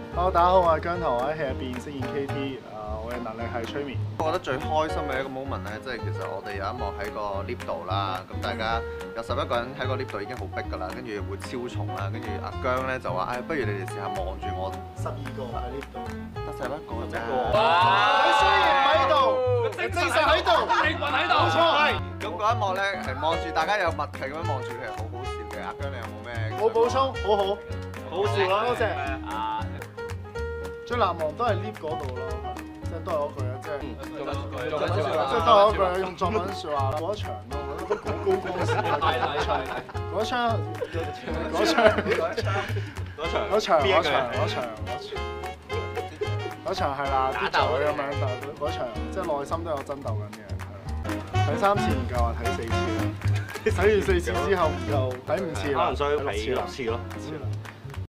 Hello，大家好，我係姜濤，我喺戲入邊飾演 KT，我嘅能力係催眠。 我覺得最開心嘅一個 moment 咧，即係其實我哋有一幕喺個 lift 度啦，咁大家有11個人喺個 lift 度已經好逼㗎啦，跟住會超重啦，跟住阿姜咧就話：不如你哋試下望住我 12個喺 lift 度， 得11個啫。 你雖然唔喺度，精神喺度，靈魂喺度，冇錯。 咁嗰一幕咧係望住大家有默契咁樣望住佢係好好笑嘅。阿姜你有冇咩？ 冇補充，好好，好笑啦，多謝。最難忘都係 lift 嗰度咯，即係都係嗰句啊，即係都係嗰句用作文説話啦。嗰一場咯，我覺得都好高光時刻嘅嗰場，嗰場係啦，啲嘴咁樣，但係嗰場即係內心都有爭鬥緊嘅，係啦。睇3次唔夠啊，睇4次啦。睇完4次之後唔夠，睇5次啦， 可能需要睇6次咯。